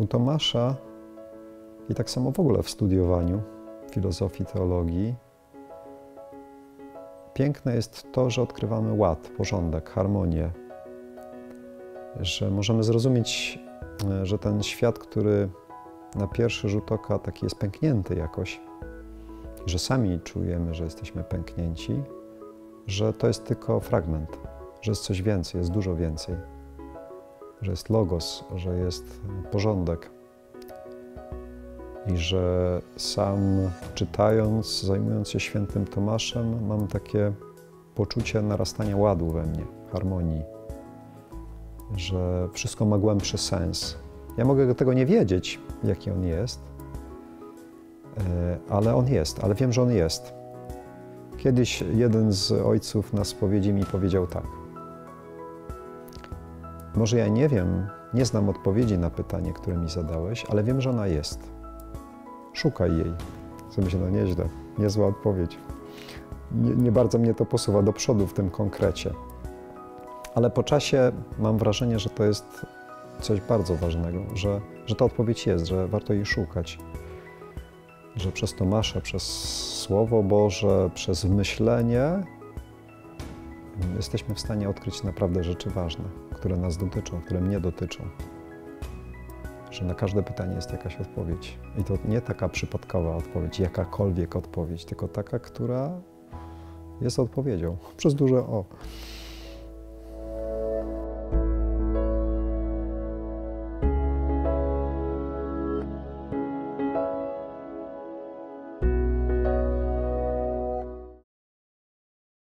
U Tomasza i tak samo w ogóle w studiowaniu filozofii, teologii piękne jest to, że odkrywamy ład, porządek, harmonię, że możemy zrozumieć, że ten świat, który na pierwszy rzut oka taki jest pęknięty jakoś, że sami czujemy, że jesteśmy pęknięci, że to jest tylko fragment, że jest coś więcej, jest dużo więcej, że jest logos, że jest porządek i że sam czytając, zajmując się świętym Tomaszem, mam takie poczucie narastania ładu we mnie, harmonii, że wszystko ma głębszy sens. Ja mogę tego nie wiedzieć, jaki on jest, ale on jest, ale wiem, że on jest. Kiedyś jeden z ojców na spowiedzi mi powiedział tak. Może ja nie wiem, nie znam odpowiedzi na pytanie, które mi zadałeś, ale wiem, że ona jest. Szukaj jej. Sobie myślę, no nieźle, niezła odpowiedź. Nie bardzo mnie to posuwa do przodu w tym konkrecie. Ale po czasie mam wrażenie, że to jest coś bardzo ważnego, że ta odpowiedź jest, że warto jej szukać. Że przez Tomasza, przez Słowo Boże, przez myślenie jesteśmy w stanie odkryć naprawdę rzeczy ważne, które nas dotyczą, które mnie dotyczą. Że na każde pytanie jest jakaś odpowiedź. I to nie taka przypadkowa odpowiedź, jakakolwiek odpowiedź, tylko taka, która jest odpowiedzią, przez duże O.